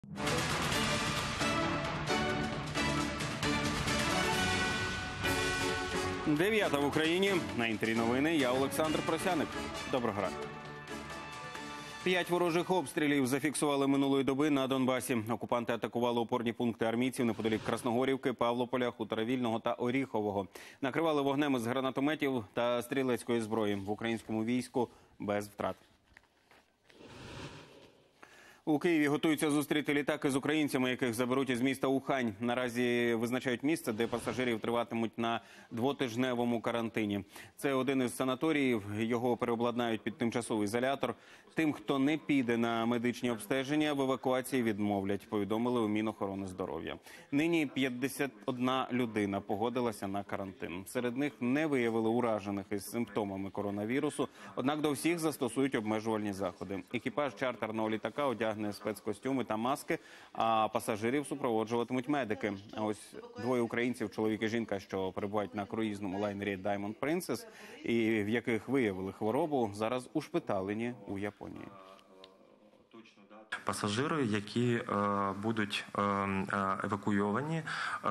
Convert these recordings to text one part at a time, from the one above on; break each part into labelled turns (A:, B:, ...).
A: Дев'ята в Україні. На Інтері новини. Я Олександр Просяник. Доброго ранку. 5 ворожих обстрілів зафіксували минулої доби на Донбасі. Окупанти атакували опорні пункти армійців неподалік Красногорівки, Павлополя, Хутора Вільного та Оріхового. Накривали вогнем із гранатометів та стрілецької зброї. В українському війську без втрат. У Києві готуються зустріти літаки з українцями, яких заберуть із міста Ухань. Наразі визначають місце, де пасажирів триватимуть на двотижневому карантині. Це один із санаторіїв, його переобладнають під тимчасовий ізолятор. Тим, хто не піде на медичні обстеження, в евакуації відмовлять, повідомили у Мінохорони здоров'я. Нині 51 людина погодилася на карантин. Серед них не виявили уражених із симптомами коронавірусу, однак до всіх застосують обмежувальні заходи. Екіпаж чартерного літака одягне спецкостюми та маски, а пасажирів супроводжуватимуть медики. А ось двоє українців, чоловік і жінка, що перебувають на круїзному лайнері Diamond Princess, і в яких виявили хворобу, зараз ушпиталені у Японії.
B: Пасажири, які будуть евакуйовані,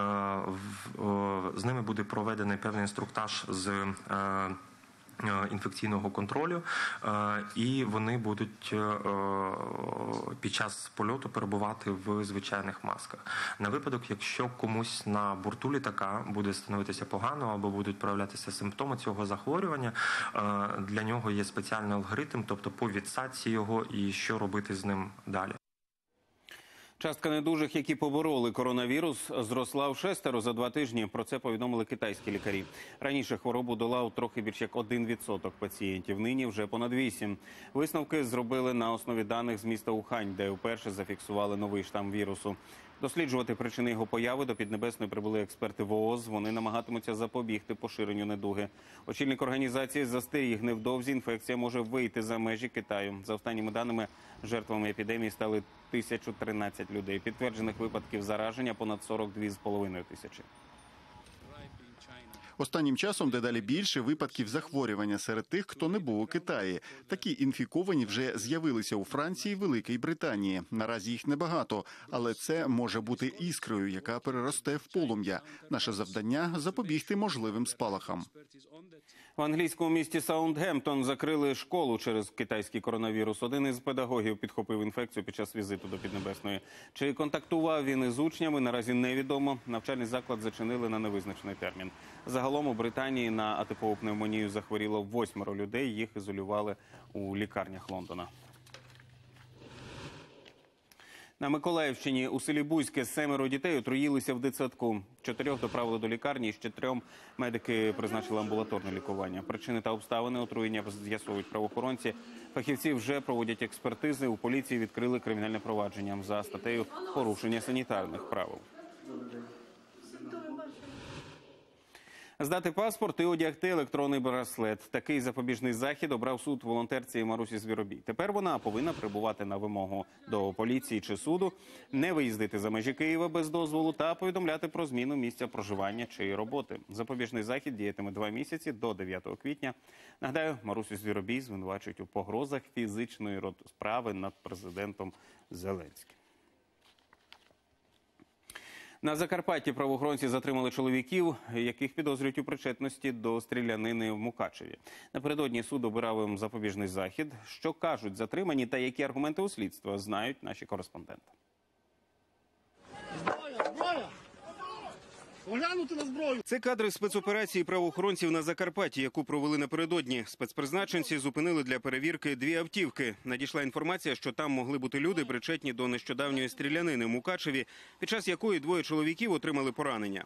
B: з ними буде проведений певний інструктаж з інфекційного контролю, і вони будуть під час польоту перебувати в звичайних масках. На випадок, якщо комусь на борту літака буде становитися погано або будуть проявлятися симптоми цього захворювання, для нього є спеціальний алгоритм, тобто по відсадці його і що робити з ним далі.
A: Частка недужих, які побороли коронавірус, зросла вшестеро за 2 тижні. Про це повідомили китайські лікарі. Раніше хворобу долав трохи більш як 1% пацієнтів, нині вже понад 8%. Висновки зробили на основі даних з міста Ухань, де вперше зафіксували новий штам вірусу. Досліджувати причини його появи до Піднебесної прибули експерти ВООЗ. Вони намагатимуться запобігти поширенню недуги. Очільник організації застеріг, невдовзі інфекція може вийти за межі Китаю. За останніми даними, жертвами епідемії стали 1013 людей. Підтверджених випадків зараження понад 42,5 тисячі.
C: Останнім часом дедалі більше випадків захворювання серед тих, хто не був у Китаї. Такі інфіковані вже з'явилися у Франції і Великій Британії. Наразі їх небагато, але це може бути іскрою, яка переросте в полум'я. Наше завдання – запобігти можливим спалахам.
A: В англійському місті Саундгемптон закрили школу через китайський коронавірус. Один із педагогів підхопив інфекцію під час візиту до Піднебесної. Чи контактував він із учнями, наразі невідомо. Навчальний заклад зачинили на невизначений термін. Загалом у Британії на атипову пневмонію захворіло 8 людей. Їх ізолювали у лікарнях Лондона. На Миколаївщині у селі Бузьке 7 дітей отруїлися в дитсадку. 4 доправили до лікарні, ще 3 медики призначили амбулаторне лікування. Причини та обставини отруєння з'ясовують правоохоронці. Фахівці вже проводять експертизи. У поліції відкрили кримінальне провадження за статтею «Порушення санітарних правил». Здати паспорт і одягти електронний браслет. Такий запобіжний захід обрав суд волонтерці Марусі Звіробій. Тепер вона повинна прибувати на вимогу до поліції чи суду, не виїздити за межі Києва без дозволу та повідомляти про зміну місця проживання чи роботи. Запобіжний захід діятиме 2 місяці до 9 квітня. Нагадаю, Марусю Звіробій звинувачують у погрозах фізичної розправи над президентом Зеленським. На Закарпатті правоохоронці затримали чоловіків, яких підозрюють у причетності до стрілянини в Мукачеві. Напередодні суд обирав їм запобіжний захід. Що кажуть затримані та які аргументи у слідства, знають наші кореспонденти.
D: Оглянути на зброю!
A: Це кадри спецоперації правоохоронців на Закарпатті, яку провели напередодні. Спецпризначенці зупинили для перевірки 2 автівки. Надійшла інформація, що там могли бути люди, причетні до нещодавньої стрілянини в Мукачеві, під час якої 2 чоловіків отримали поранення.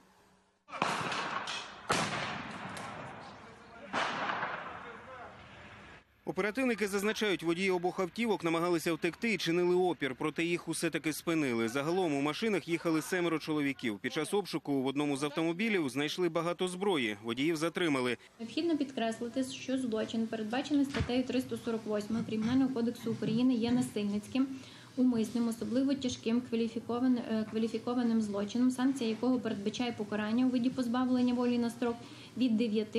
A: Оперативники зазначають, водії обох автівок намагалися втекти і чинили опір, проте їх усе-таки спинили. Загалом у машинах їхали 7 чоловіків. Під час обшуку в одному з автомобілів знайшли багато зброї. Водіїв затримали.
E: Необхідно підкреслити, що злочин, передбачений статтею 348 Кримінального кодексу України, є насильницьким, умисним, особливо тяжким кваліфікованим злочином, санкція якого передбачає покарання у виді позбавлення волі на строк від 9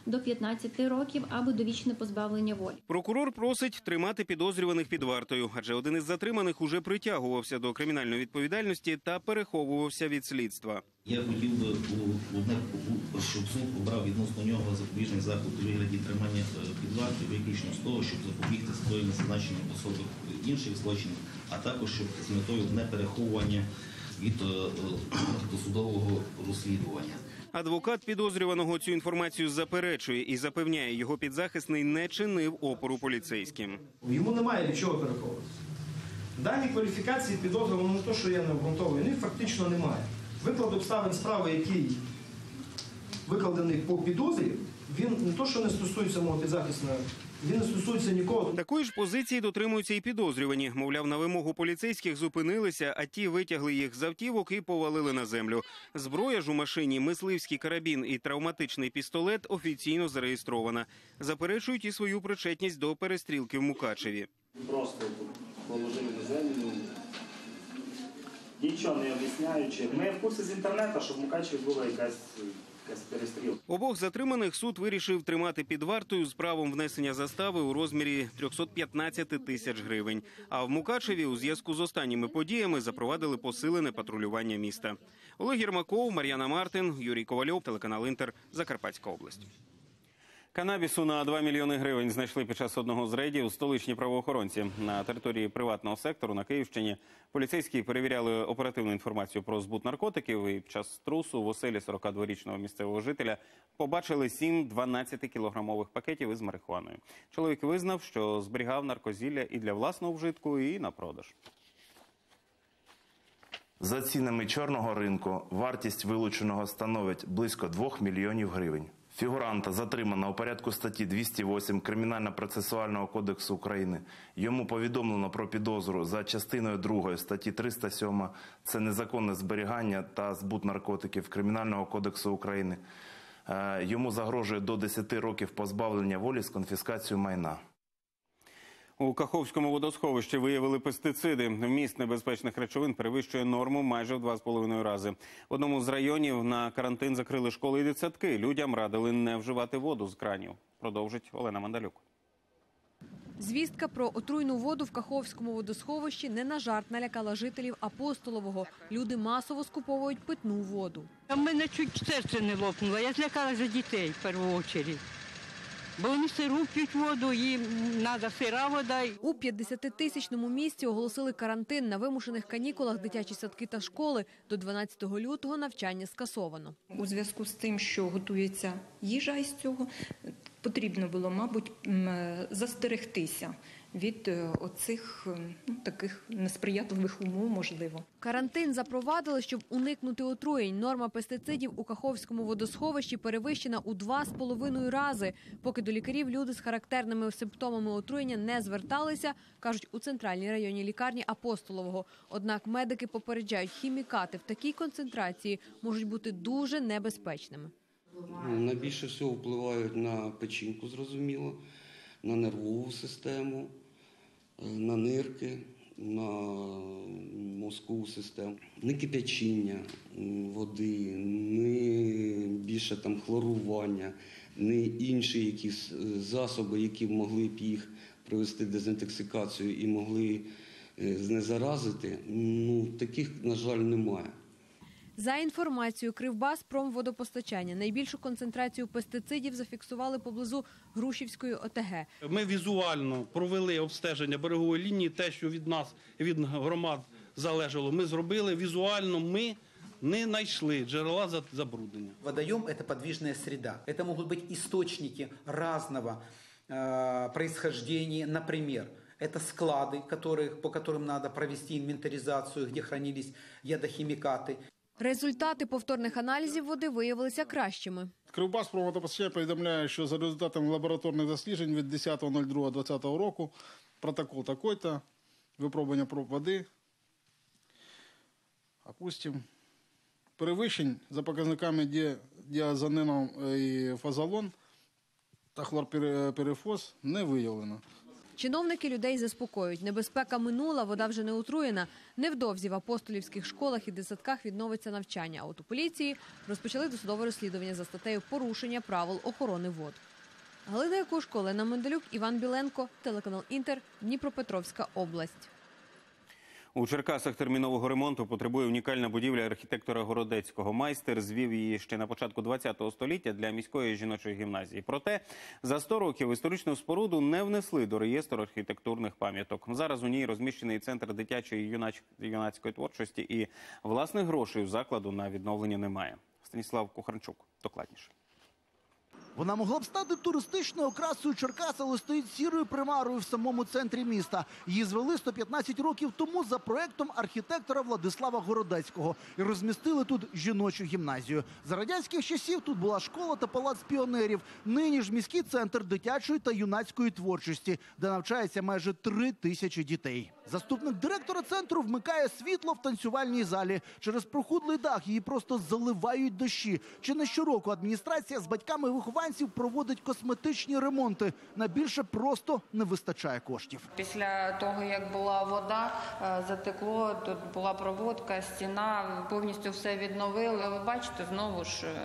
E: до 15 років або довічне позбавлення волі.
A: Прокурор просить тримати підозрюваних під вартою, адже один із затриманих уже притягувався до кримінальної відповідальності та переховувався від слідства.
D: Я хотів би, щоб суд обрав відносно нього запобіжний захід у вигляді тримання під вартою виключно з того, щоб запобігти скоєнню зазначення особи інших злочинів, а також щоб з метою непереховування від досудового розслідування.
A: Адвокат підозрюваного цю інформацію заперечує і запевняє, його підзахисний не чинив опору поліцейським.
F: Йому немає від чого переховуватися. Дані кваліфікації підозрюваного не то, що я не обґрунтовую, їх фактично немає. Виклад обставин справи, який викладений по підозрі, він не то, що не стосується мого підзахисного, він не стосується нікого.
A: Такої ж позиції дотримуються і підозрювані. Мовляв, на вимогу поліцейських зупинилися, а ті витягли їх з автівок і повалили на землю. Зброя ж у машині, мисливський карабін і травматичний пістолет офіційно зареєстрована. Заперечують і свою причетність до перестрілки в Мукачеві.
G: Просто положили на землю, нічого не об'ясняючи. Ми в курсі з інтернету, що в Мукачеві була якась перестрілка.
A: Обох затриманих суд вирішив тримати під вартою з правом внесення застави у розмірі 315 тисяч гривень. А в Мукачеві у зв'язку з останніми подіями запровадили посилене патрулювання міста. Олег Єрмаков, Мар'яна Мартин, Юрій Ковальов, телеканал «Інтер», Закарпатська область. Канабісу на 2 мільйони гривень знайшли під час одного з рейдів столичні правоохоронці. На території приватного сектору на Київщині поліцейські перевіряли оперативну інформацію про збут наркотиків і під час трусу в оселі 42-річного місцевого жителя побачили 7 12-кілограмових пакетів із марихуаною. Чоловік визнав, що зберігав наркозілля і для власного вжитку, і на продаж.
H: За цінами чорного ринку вартість вилученого становить близько 2 мільйонів гривень. Фігуранта затримано у порядку статті 208 Кримінально-процесуального кодексу України. Йому повідомлено про підозру за частиною 2 статті 307 – це незаконне зберігання та збут наркотиків Кримінального кодексу України. Йому загрожує до 10 років позбавлення волі з конфіскацією майна.
A: У Каховському водосховищі виявили пестициди. Вміст небезпечних речовин перевищує норму майже в 2,5 рази. В одному з районів на карантин закрили школи і дитсадки. Людям радили не вживати воду з кранів. Продовжить Олена Мандалюк.
I: Звістка про отруйну воду в Каховському водосховищі не на жарт налякала жителів Апостолового. Люди масово скуповують питну воду.
J: У мене чуть серце не лопнуло. Я злякалася за дітей в першу чергу. Бо вони сиру п'ють воду, їм треба сира вода.
I: У 50-тисячному місті оголосили карантин. На вимушених канікулах дитячі садки та школи. До 12 лютого навчання скасовано.
K: У зв'язку з тим, що готується їжа із цього, потрібно було, мабуть, застерегтися від оцих таких несприятливих умов, можливо.
I: Карантин запровадили, щоб уникнути отруєнь. Норма пестицидів у Каховському водосховищі перевищена у 2,5 рази. Поки до лікарів люди з характерними симптомами отруєння не зверталися, кажуть у центральній районній лікарні Апостолового. Однак медики попереджають, хімікати в такій концентрації можуть бути дуже небезпечними.
L: Найбільше всього впливають на печінку, зрозуміло, на нервову систему, на нирки, на мозкову систему. Не кип'ячіння води, не більше там хлорування, не інші якісь засоби, які могли б їх привести в дезінтоксикацію і могли знезаразити, таких, на жаль, немає.
I: За інформацією Кривбаспромводопостачання, найбільшу концентрацію пестицидів зафіксували поблизу Грушівської ОТГ.
M: Ми візуально провели обстеження берегової лінії, те, що від нас, від громад залежало, ми зробили. Візуально ми не знайшли джерела забруднення.
N: Водоем – это подвижная среда. Это могут быть источники разного происхождения, например, это склады, по которым надо провести инвентаризацию, где хранились ядохимикаты.
I: Результати повторних аналізів води виявилися кращими.
O: Кривбаспромводопостачання повідомляє, що за результатами лабораторних досліджень від 10.02.2020 року протокол такой-то, випробування проб води, перевищень за показниками діазонином і фазолон та хлорпірифос не виявлено.
I: Чиновники людей заспокоюють. Небезпека минула, вода вже не отруєна. Невдовзі в апостолівських школах і дитсадках відновиться навчання. А от у поліції розпочали досудове розслідування за статтею «Порушення правил охорони вод». Галина Якушко, Олена Менделюк, Іван Біленко, телеканал «Інтер», Дніпропетровська область.
A: У Черкасах термінового ремонту потребує унікальна будівля архітектора Городецького. Майстер звів її ще на початку ХХ століття для міської жіночої гімназії. Проте за 100 років історичну споруду не внесли до реєстру архітектурних пам'яток. Зараз у ній розміщений центр дитячої і юнацької творчості і власних грошей у закладу на відновлення немає. Станіслав Кухарчук докладніше.
P: Вона могла б стати туристичною окрасою Черкас, але стоїть сірою примарою в самому центрі міста. Її звели 115 років тому за проектом архітектора Владислава Городецького і розмістили тут жіночу гімназію. За радянських часів тут була школа та палац піонерів. Нині ж міський центр дитячої та юнацької творчості, де навчається майже 3000 дітей. Заступник директора центру вмикає світло в танцювальній залі. Через прохудлий дах її просто заливають дощі. Чи не щороку адміністрація з батьками вихованців проводить косметичні ремонти. На більше просто не вистачає коштів.
Q: Після того, як була вода, затекло, тут була проводка, стіна, повністю все відновили. Ви бачите, знову ж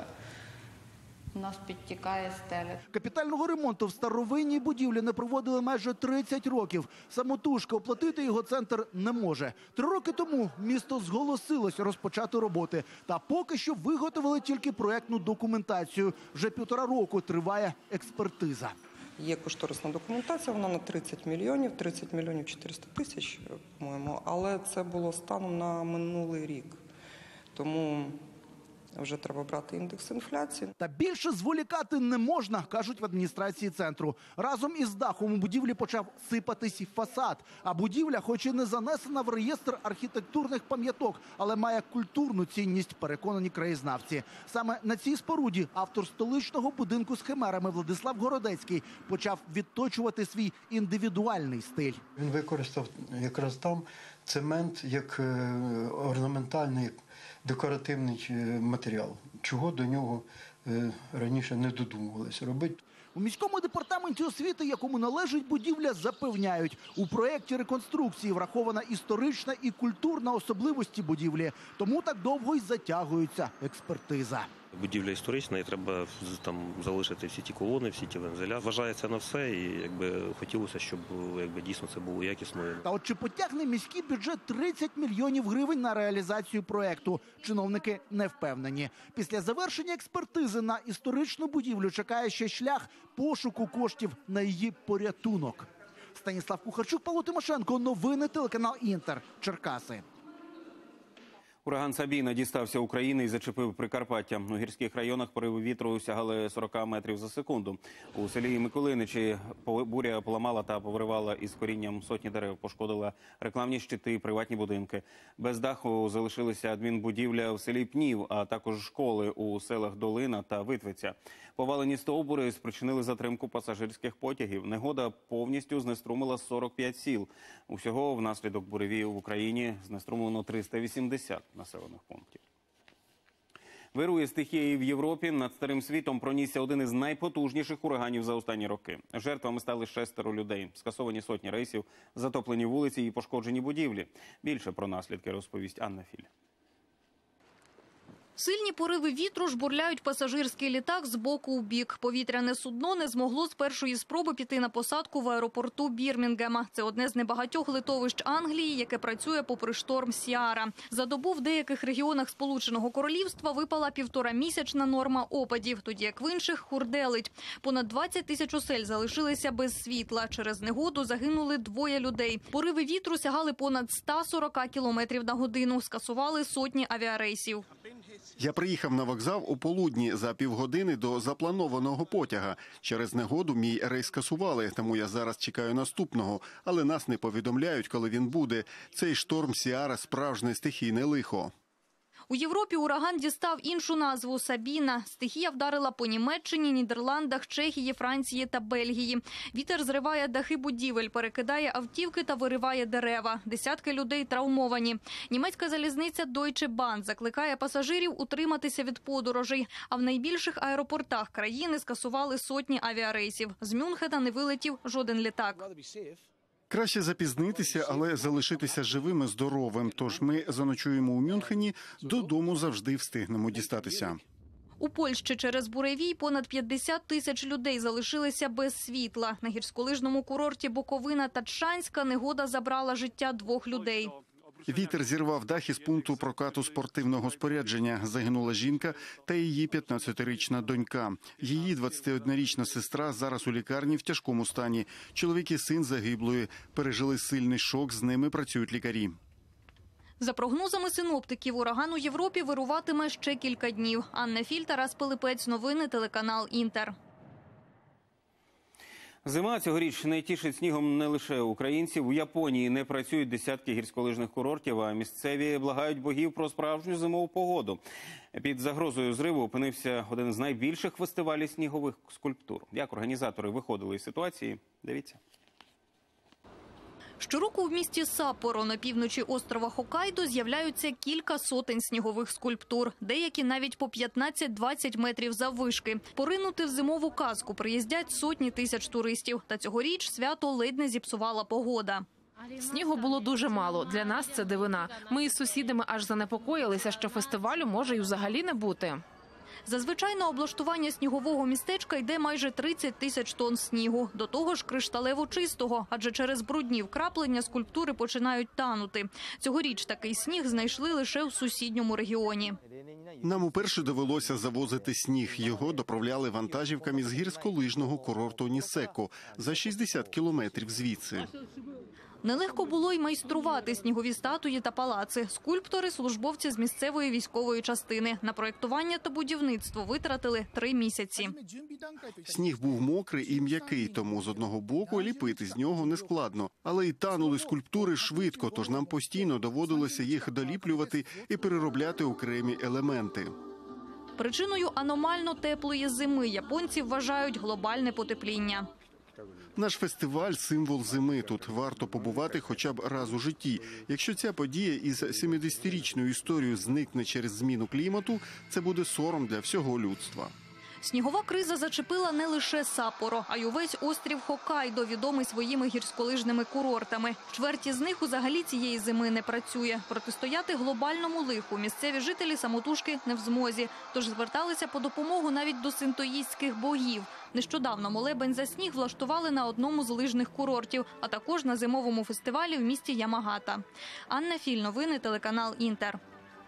Q: у нас підтікає стеля.
P: Капітального ремонту в старовинній будівлі не проводили майже 30 років. Самотужки оплатити його центр не може. 3 роки тому місто зголосилось розпочати роботи. Та поки що виготовили тільки проектну документацію. Вже 1,5 року триває експертиза.
R: Є кошторисна документація, вона на 30 мільйонів 400 тисяч, по-моєму. Але це було станом на минулий рік. Тому вже треба брати індекс інфляції.
P: Та більше зволікати не можна, кажуть в адміністрації центру. Разом із дахом у будівлі почав сипатись і фасад. А будівля, хоч і не занесена в реєстр архітектурних пам'яток, але має культурну цінність, переконані краєзнавці. Саме на цій споруді автор столичного будинку з химерами Владислав Городецький почав відточувати свій індивідуальний стиль.
S: Він використав якраз там цемент як орнаментальний декоративний матеріал, чого до нього раніше не додумувалися робити.
P: У міському департаменті освіти, якому належить будівля, запевняють, у проєкті реконструкції врахована історична і культурна особливості будівлі. Тому так довго й затягується експертиза.
T: Будівля історична, і треба там залишити всі ті колони, всі ті вензеля. Вважається на все, і хотілося, щоб дійсно це було якісно.
P: Та от чи потягне міський бюджет 30 мільйонів гривень на реалізацію проєкту? Чиновники не впевнені. Після завершення експертизи на історичну будівлю чекає ще шлях пошуку коштів на її порятунок. Станіслав Кухарчук, Павло Тимошенко. Новини, телеканал «Інтер», Черкаси.
A: Ураган Сабіна дістався України і зачепив Прикарпаття. У гірських районах пориви вітру сягали 40 метрів за секунду. У селі Миколиничі буря поламала та повиривала із корінням сотні дерев, пошкодила рекламні щити і приватні будинки. Без даху залишилися адмінбудівля в селі Пнів, а також школи у селах Долина та Витвиця. Повалені стовбури спричинили затримку пасажирських потягів. Негода повністю знеструмила 45 сіл. Усього внаслідок буревію в Україні знеструмлено 380 населених пунктів. Вирує стихія і в Європі. Над старим світом пронісся один із найпотужніших ураганів за останні роки. Жертвами стали 6 людей. Скасовані сотні рейсів, затоплені вулиці і пошкоджені будівлі. Більше про наслідки розповість Анна Філь.
U: Сильні пориви вітру жбурляють пасажирський літак з боку у бік. Повітряне судно не змогло з першої спроби піти на посадку в аеропорту Бірмінгема. Це одне з небагатьох литовищ Англії, яке працює попри шторм Сіара. За добу в деяких регіонах Сполученого Королівства випала 1,5-місячна норма опадів, тоді як в інших хурделить. Понад 20 тисяч осель залишилися без світла. Через негоду загинули 2 людей. Пориви вітру сягали понад 140 кілометрів на годину. Скасували сотні авіарейсів.
C: Я приїхав на вокзал у полудні за півгодини до запланованого потяга. Через негоду мій рейс скасували, тому я зараз чекаю наступного. Але нас не повідомляють, коли він буде. Цей шторм Сіара – справжнє стихійне лихо.
U: У Європі ураган дістав іншу назву – Сабіна. Стихія вдарила по Німеччині, Нідерландах, Чехії, Франції та Бельгії. Вітер зриває дахи будівель, перекидає автівки та вириває дерева. Десятки людей травмовані. Німецька залізниця Deutsche Bahn закликає пасажирів утриматися від подорожей. А в найбільших аеропортах країни скасували сотні авіарейсів. З Мюнхена не вилетів жоден літак.
C: Краще запізнитися, але залишитися живим і здоровим. Тож ми заночуємо у Мюнхені, додому завжди встигнемо дістатися.
U: У Польщі через буревій понад 50 тисяч людей залишилися без світла. На гірськолижному курорті Буковина та Тшанська негода забрала життя 2 людей.
C: Вітер зірвав дах із пункту прокату спортивного спорядження. Загинула жінка та її 15-річна донька. Її 21-річна сестра зараз у лікарні в тяжкому стані. Чоловік і син загиблої. Пережили сильний шок, з ними працюють лікарі.
U: За прогнозами синоптиків, ураган у Європі вируватиме ще кілька днів. Анна Філь, Тарас Пилипець, новини, телеканал «Інтер».
A: Зима цьогоріч не тішить снігом не лише українців. У Японії не працюють десятки гірськолижних курортів, а місцеві благають богів про справжню зимову погоду. Під загрозою зриву опинився один з найбільших фестивалів снігових скульптур. Як організатори виходили із ситуації? Дивіться.
U: Щороку в місті Саппоро на півночі острова Хоккайдо з'являються кілька сотень снігових скульптур. Деякі навіть по 15-20 метрів заввишки. Поринути в зимову казку приїздять сотні тисяч туристів. Та цьогоріч свято ледь не зіпсувала погода.
B: Снігу було дуже мало. Для нас це дивина. Ми із сусідами аж занепокоїлися, що фестивалю може й взагалі не бути.
U: Зазвичай на облаштування снігового містечка йде майже 30 тисяч тонн снігу. До того ж кришталево чистого, адже через брудні вкраплення скульптури починають танути. Цьогоріч такий сніг знайшли лише в сусідньому регіоні.
C: Нам уперше довелося завозити сніг. Його доправляли вантажівками з гірськолижного курорту Нісеко за 60 кілометрів звідси.
U: Нелегко було й майструвати снігові статуї та палаци. Скульптори – службовці з місцевої військової частини. На проєктування та будівництво витратили 3 місяці.
C: Сніг був мокрий і м'який, тому з одного боку ліпити з нього не складно. Але й танули скульптури швидко, тож нам постійно доводилося їх доліплювати і переробляти окремі елементи.
U: Причиною аномально теплої зими японці вважають глобальне потепління.
C: Наш фестиваль – символ зими. Тут варто побувати хоча б раз у житті. Якщо ця подія із 70-річною історією зникне через зміну клімату, це буде сором для всього людства.
U: Снігова криза зачепила не лише Саппоро, а й увесь острів Хоккайдо, відомий своїми гірськолижними курортами. Чверть із них взагалі цієї зими не працює. Протистояти глобальному лиху місцеві жителі самотужки не в змозі. Тож зверталися по допомогу навіть до синтоїстських богів. Нещодавно молебень за сніг влаштували на одному з лижних курортів, а також на зимовому фестивалі в місті Ямагата. Анна Філь, новини, телеканал «Інтер».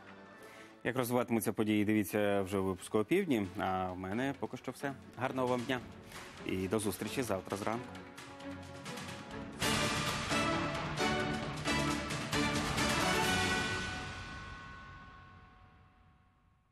A: Як розвиватимуться події, дивіться вже у випуску «Опівдні». А в мене поки що все. Гарного вам дня і до зустрічі завтра зранку.